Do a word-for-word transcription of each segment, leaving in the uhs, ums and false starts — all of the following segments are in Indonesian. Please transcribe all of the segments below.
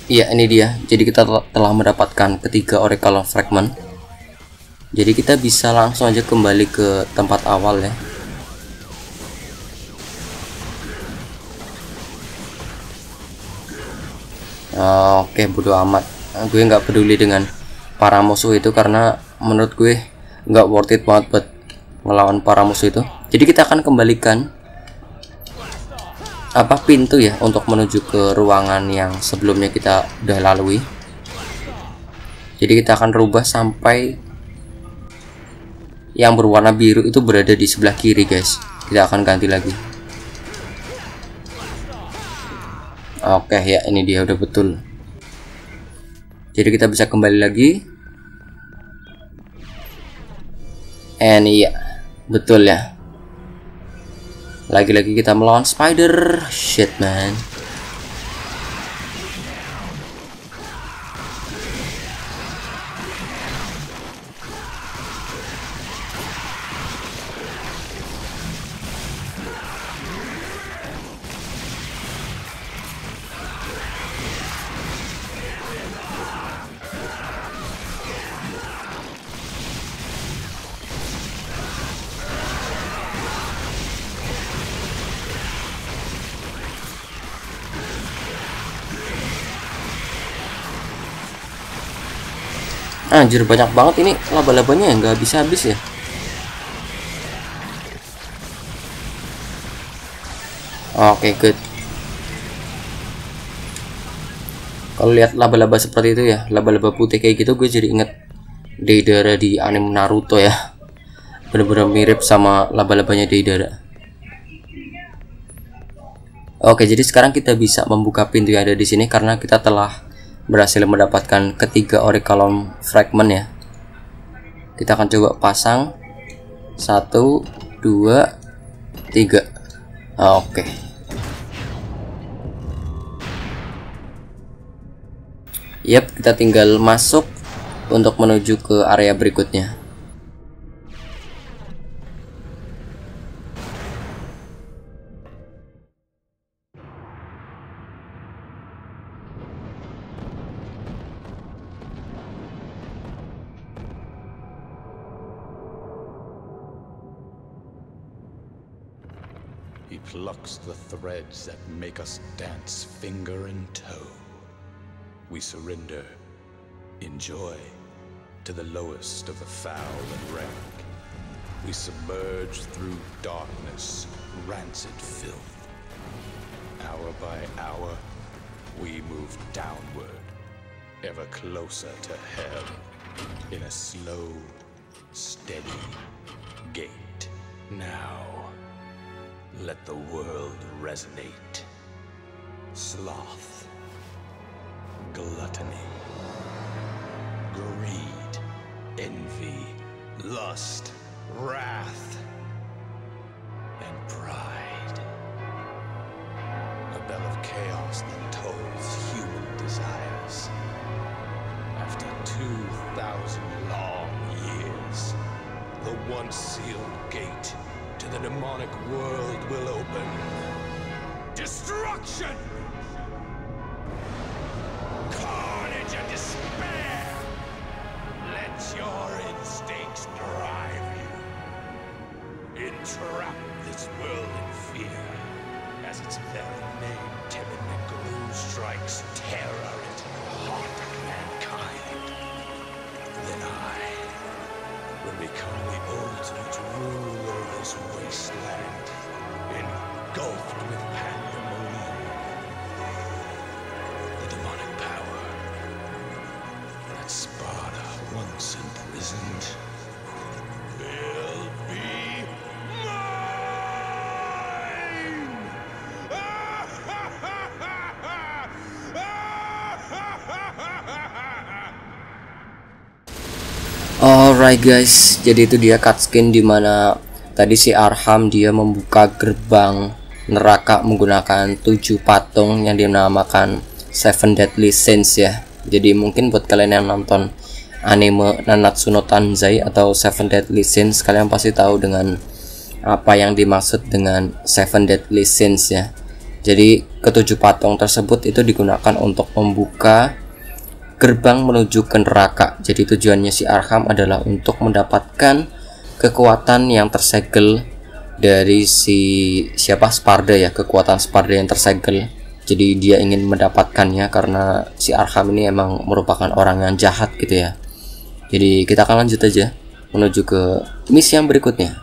Iya, ini dia. Jadi kita telah mendapatkan ketiga Oracle Fragment. Jadi kita bisa langsung aja kembali ke tempat awal ya. Oke, bodo amat. Gue nggak peduli dengan para musuh itu karena menurut gue nggak worth it banget buat melawan para musuh itu. Jadi kita akan kembalikan apa pintu ya untuk menuju ke ruangan yang sebelumnya kita udah lalui. Jadi kita akan rubah sampai yang berwarna biru itu berada di sebelah kiri, guys. Kita akan ganti lagi. Oke ya, ini dia udah betul. Jadi kita bisa kembali lagi. And iya, betul ya. Lagi-lagi kita melawan spider. Shit man. Anjir, banyak banget ini laba-labanya ya, nggak habis-habis ya. Oke, okay, good. Kalau lihat laba-laba seperti itu ya, laba-laba putih kayak gitu, gue jadi inget Deidara di anime Naruto ya. Bener-bener mirip sama laba-labanya Deidara. Oke, okay, jadi sekarang kita bisa membuka pintu yang ada di sini karena kita telah berhasil mendapatkan ketiga Oracle Fragment ya. Kita akan coba pasang satu, dua, tiga. Oke. Okay. Yap, kita tinggal masuk untuk menuju ke area berikutnya. He plucks the threads that make us dance finger and toe. We surrender, enjoy, to the lowest of the foul and rank. We submerge through darkness, rancid filth. Hour by hour, we move downward, ever closer to hell, in a slow, steady gait. Now, let the world resonate. Sloth, gluttony, greed, envy, lust, wrath, and pride. A bell of chaos that tolls human desires. After two thousand long years, the once sealed gate to the demonic world will open. Destruction! Carnage and despair! Let your instincts drive you. Entrap this world in fear, as its very name, timid Nagaru, strikes terror into the heart of mankind. Then I will become the ultimate ruler of this wasteland, engulfed with pandemonium. The demonic power that Sparta once imprisoned will be mine! Alright guys, jadi itu dia cutscene dimana tadi si Arham dia membuka gerbang neraka menggunakan tujuh patung yang dinamakan Seven Deadly Sins ya. Jadi mungkin buat kalian yang nonton anime Nanatsu no Taizai atau Seven Deadly Sins, kalian pasti tahu dengan apa yang dimaksud dengan Seven Deadly Sins ya. Jadi ketujuh patung tersebut itu digunakan untuk membuka gerbang menuju ke neraka. Jadi tujuannya si Arkham adalah untuk mendapatkan kekuatan yang tersegel dari si siapa Sparda ya, kekuatan Sparda yang tersegel. Jadi dia ingin mendapatkannya karena si Arkham ini emang merupakan orang yang jahat gitu ya. Jadi kita akan lanjut aja menuju ke misi yang berikutnya.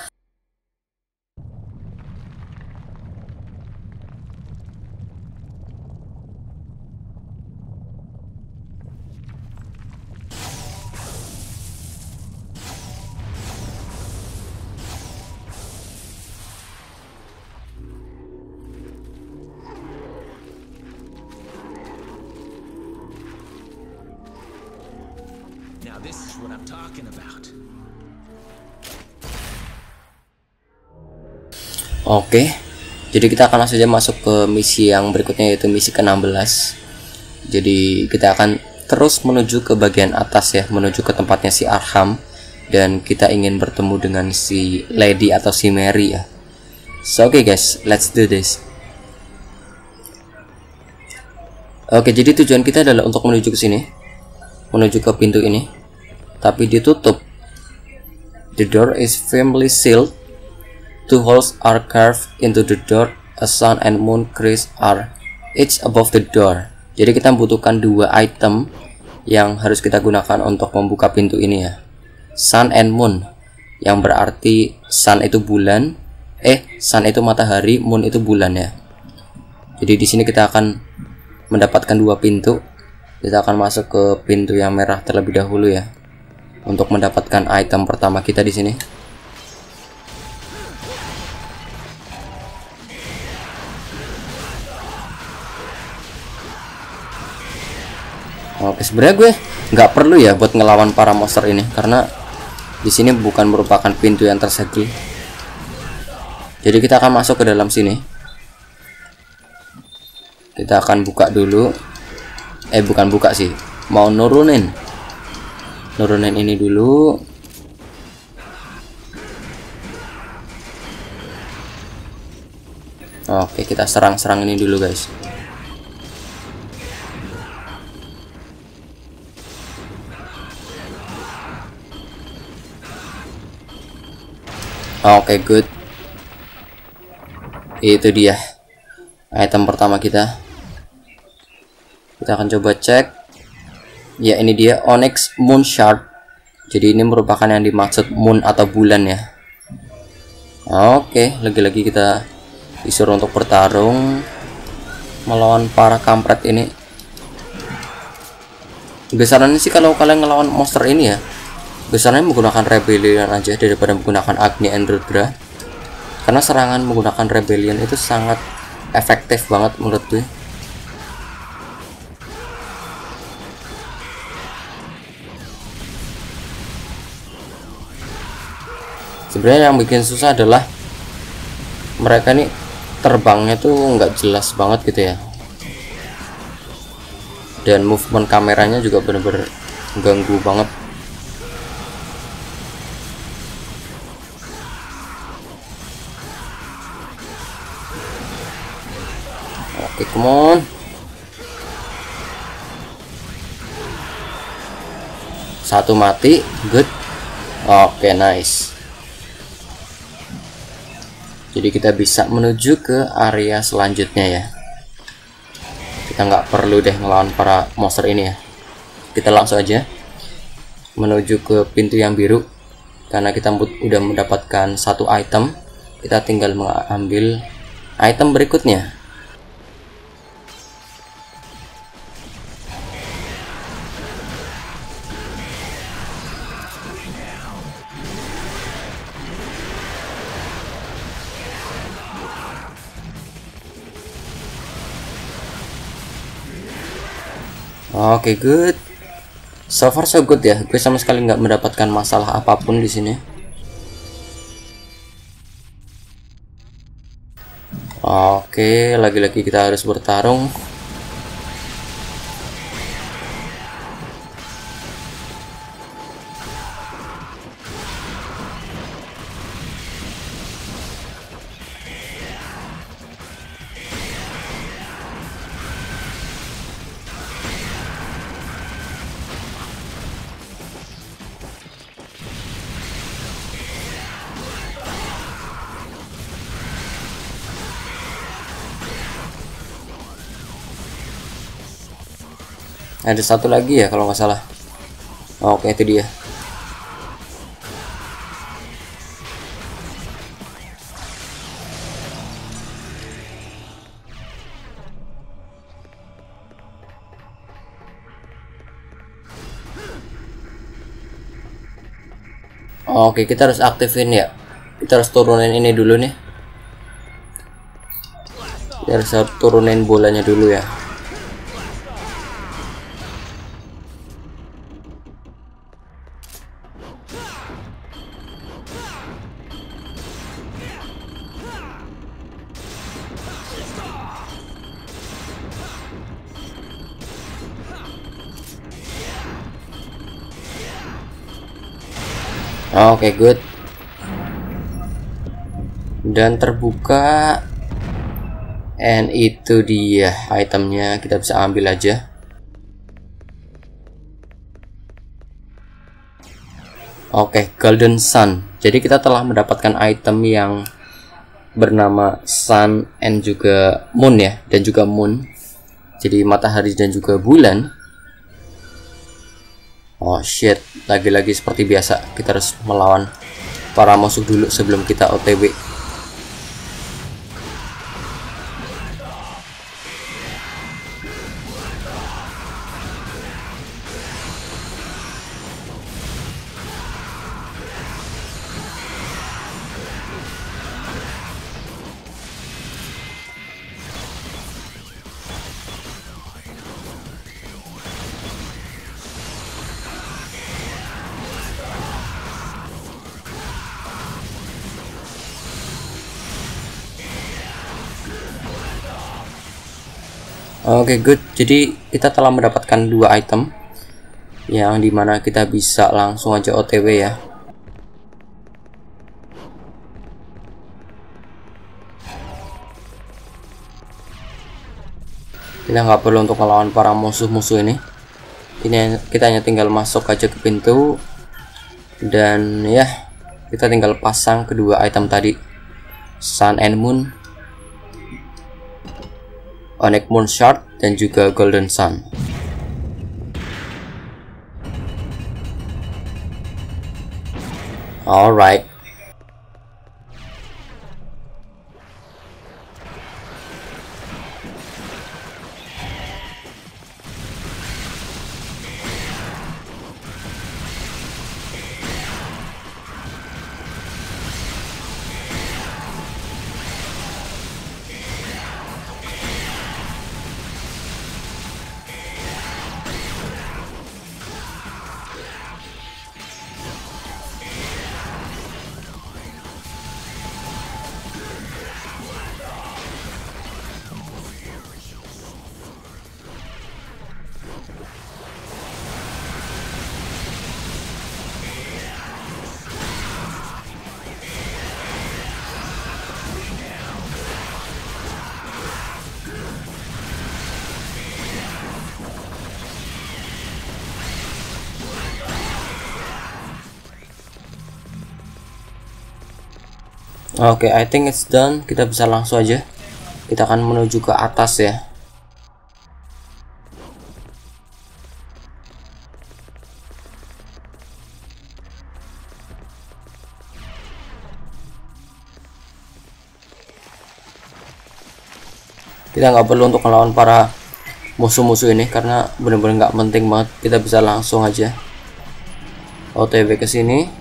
Now this is what I'm talking about. Oke, jadi kita akan langsung saja masuk ke misi yang berikutnya, yaitu misi ke enam belas. Jadi kita akan terus menuju ke bagian atas ya, menuju ke tempatnya si Arkham. Dan kita ingin bertemu dengan si Lady atau si Mary ya. So oke okay guys, let's do this. Oke, jadi tujuan kita adalah untuk menuju ke sini, menuju ke pintu ini, tapi ditutup. The door is firmly sealed. Two holes are carved into the door. A sun and moon crest are each above the door. Jadi kita membutuhkan dua item yang harus kita gunakan untuk membuka pintu ini ya. Sun and moon, yang berarti sun itu bulan, eh sun itu matahari, moon itu bulan ya. Jadi di sini kita akan mendapatkan dua pintu. Kita akan masuk ke pintu yang merah terlebih dahulu ya, untuk mendapatkan item pertama kita di sini. Oke, sebenarnya gue nggak perlu ya buat ngelawan para monster ini, karena di sini bukan merupakan pintu yang tersegel. Jadi kita akan masuk ke dalam sini. Kita akan buka dulu. Eh bukan buka sih, mau nurunin. Nurunin ini dulu. Oke, kita serang-serang ini dulu guys. Oke, good. Itu dia item pertama kita. Kita akan coba cek. Ya, ini dia Onyx Moon Shard. Jadi ini merupakan yang dimaksud moon atau bulan ya. Oke, lagi-lagi kita disuruh untuk bertarung melawan para kampret ini. Besarannya sih kalau kalian ngelawan monster ini ya, besarnya menggunakan rebellion aja daripada menggunakan Agni and Rudra, karena serangan menggunakan rebellion itu sangat efektif banget menurut gue. Sebenarnya yang bikin susah adalah mereka nih terbangnya tuh nggak jelas banget gitu ya, dan movement kameranya juga bener-bener ganggu banget. Oke, come on. Satu mati, good. Oke, nice. Jadi kita bisa menuju ke area selanjutnya ya. Kita nggak perlu deh ngelawan para monster ini ya. Kita langsung aja menuju ke pintu yang biru, karena kita udah mendapatkan satu item. Kita tinggal mengambil item berikutnya. Oke, okay, good. So far so good ya. Gue sama sekali nggak mendapatkan masalah apapun di sini. Oke, okay, lagi-lagi kita harus bertarung. Ada satu lagi ya kalau nggak salah. Oke, itu dia. Oke, kita harus aktifin ya. Kita harus turunin ini dulu nih. Kita harus turunin bolanya dulu ya. Oke, okay, good. Dan terbuka. And itu dia itemnya, kita bisa ambil aja. Oke, okay, Golden Sun. Jadi kita telah mendapatkan item yang bernama Sun and juga Moon ya, dan juga Moon. Jadi matahari dan juga bulan. Oh shit, lagi-lagi seperti biasa kita harus melawan para musuh dulu sebelum kita O T W. Oke, okay, good. Jadi kita telah mendapatkan dua item yang dimana kita bisa langsung aja O T W ya. Kita nggak perlu untuk melawan para musuh-musuh ini. Ini kita hanya tinggal masuk aja ke pintu dan ya kita tinggal pasang kedua item tadi, Sun and Moon, Onyx Moon Shard, dan juga Golden Sun. Alright. Oke, okay, I think it's done. Kita bisa langsung aja. Kita akan menuju ke atas ya. Kita nggak perlu untuk melawan para musuh-musuh ini karena benar-benar nggak penting banget. Kita bisa langsung aja O T W ke sini.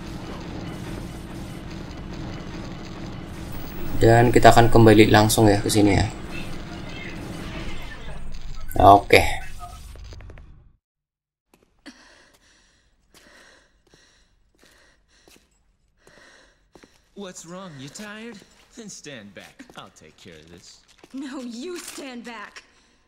Dan kita akan kembali langsung ya ke sini ya. Oke. Okay. What's wrong? You tired? Then stand back. I'll take care of this. No, you stand back.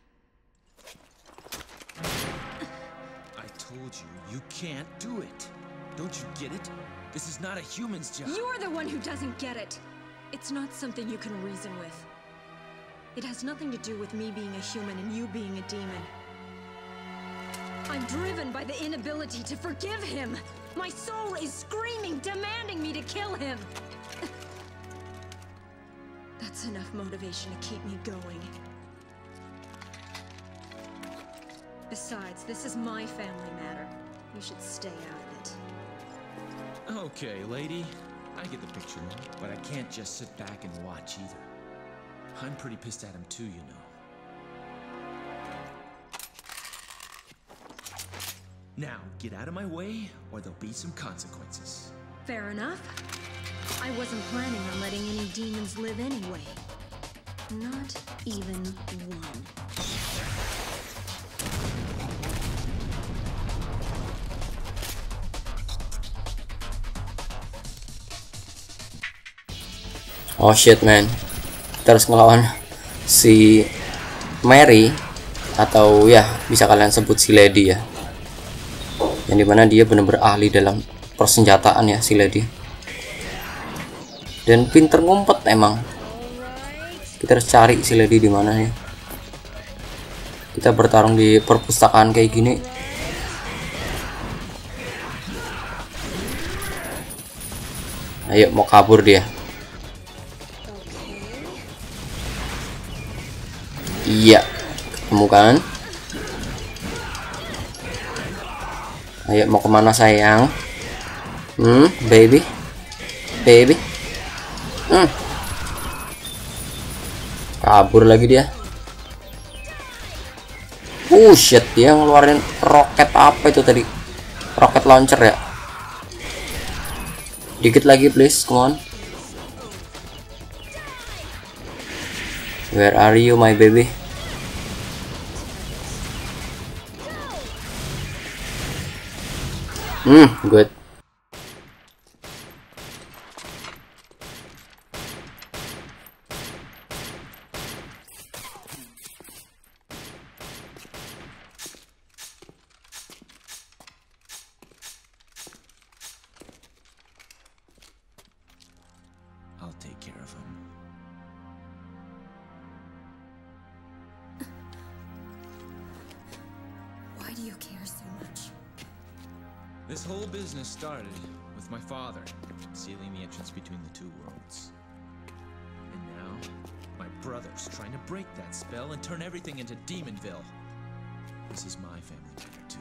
I told you, you can't do it. Don't you get it? This is not a human's job. You're the one who doesn't get it. It's not something you can reason with. It has nothing to do with me being a human and you being a demon. I'm driven by the inability to forgive him. My soul is screaming, demanding me to kill him. That's enough motivation to keep me going. Besides, this is my family matter. You should stay out of it. Okay, lady. I get the picture now, but I can't just sit back and watch either. I'm pretty pissed at him too, you know. Now, get out of my way, or there'll be some consequences. Fair enough. I wasn't planning on letting any demons live anyway. Not even one. Oh shit man, kita harus ngelawan si Mary, atau ya bisa kalian sebut si Lady ya, yang dimana dia benar-benar ahli dalam persenjataan ya si Lady, dan pinter ngumpet emang. Kita harus cari si Lady di mana ya. Kita bertarung di perpustakaan kayak gini. Ayo, mau kabur dia. Iya, ketemu kan? Ayo, mau kemana sayang? Hmm, baby, baby. Hmm. Kabur lagi dia. Oh shit, dia ngeluarin roket apa itu tadi? Roket launcher ya? Dikit lagi please, come on. Where are you my baby? Hmm, good. I'll take care of him. Why do you care so much? This whole business started with my father sealing the entrance between the two worlds. And now, my brother's trying to break that spell and turn everything into Demonville. This is my family matter too.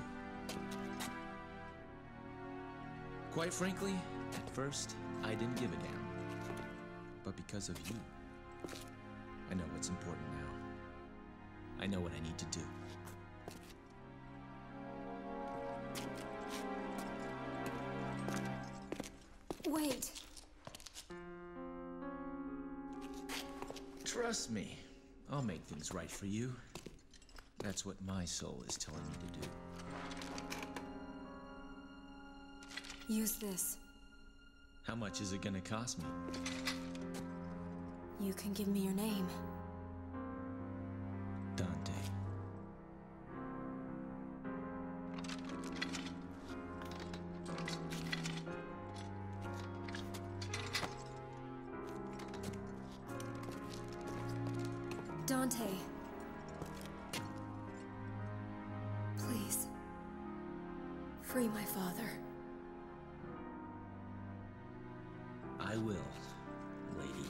Quite frankly, at first, I didn't give a damn. But because of you, I know what's important now. I know what I need to do. Wait. Trust me, I'll make things right for you. That's what my soul is telling me to do. Use this. How much is it gonna cost me? You can give me your name. Dante. Dante. Please. Free my father. I will, lady.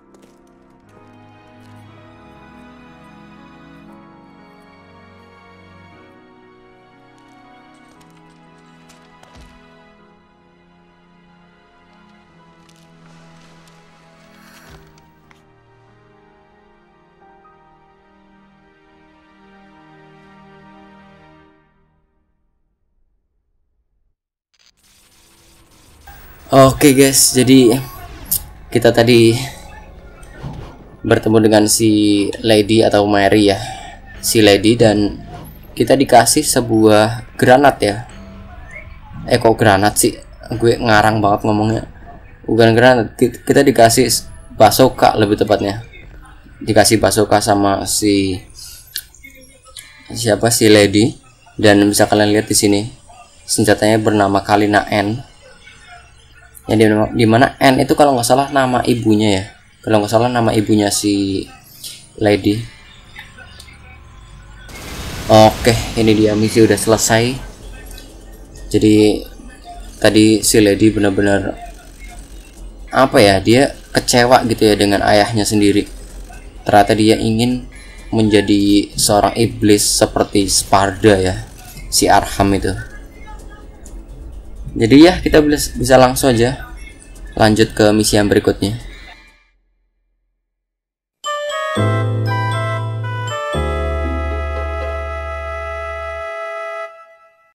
Oke guys, jadi kita tadi bertemu dengan si Lady atau Mary ya, si Lady, dan kita dikasih sebuah granat ya. Eh kok granat sih? Gue ngarang banget ngomongnya. Bukan granat, kita dikasih bazooka lebih tepatnya. Dikasih bazooka sama si siapa si Lady, dan bisa kalian lihat di sini senjatanya bernama Kalina N. Yang dimana N itu kalau nggak salah nama ibunya ya, kalau nggak salah nama ibunya si Lady. Oke, ini dia, misi udah selesai. Jadi tadi si Lady benar-benar apa ya, dia kecewa gitu ya dengan ayahnya sendiri. Ternyata dia ingin menjadi seorang iblis seperti Sparda ya, si Arham itu. Jadi ya kita bisa langsung aja lanjut ke misi yang berikutnya.